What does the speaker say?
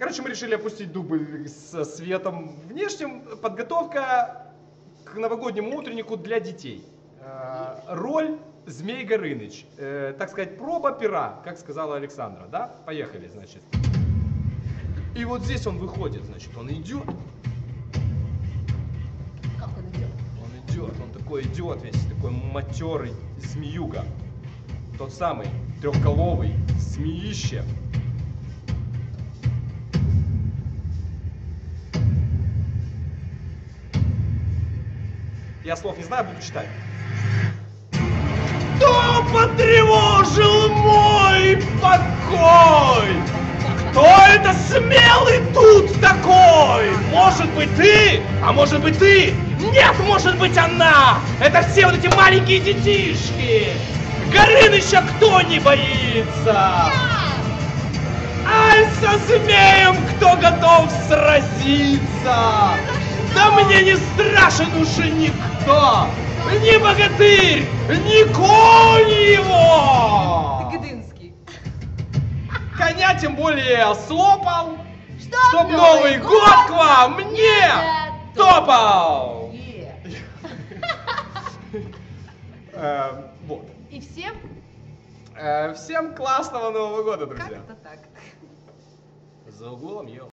Короче, мы решили опустить дубль со светом внешним. Подготовка к новогоднему утреннику для детей. Роль Змей Горыныч. Так сказать, проба пера, как сказала Александра, да? Поехали, значит. И вот здесь он выходит, значит, он идет. Как он идет? Он идет, он такой идет весь, такой матерый змеюга. Тот самый трехголовый змеище. Я слов не знаю, буду читать. Кто потревожил мой покой? Кто это смелый тут такой? Может быть ты? А может быть ты? Нет, может быть она! Это все вот эти маленькие детишки! Горыныча кто не боится? Ай, со змеем кто готов сразиться? Да мне не страшен уже никто! Ни богатырь, ни конь его! Ты Гдынский. Коня тем более я слопал, Чтоб Новый год к вам мне топал! Вот. И всем Всем классного Нового года, друзья! как-то так. За углом ел.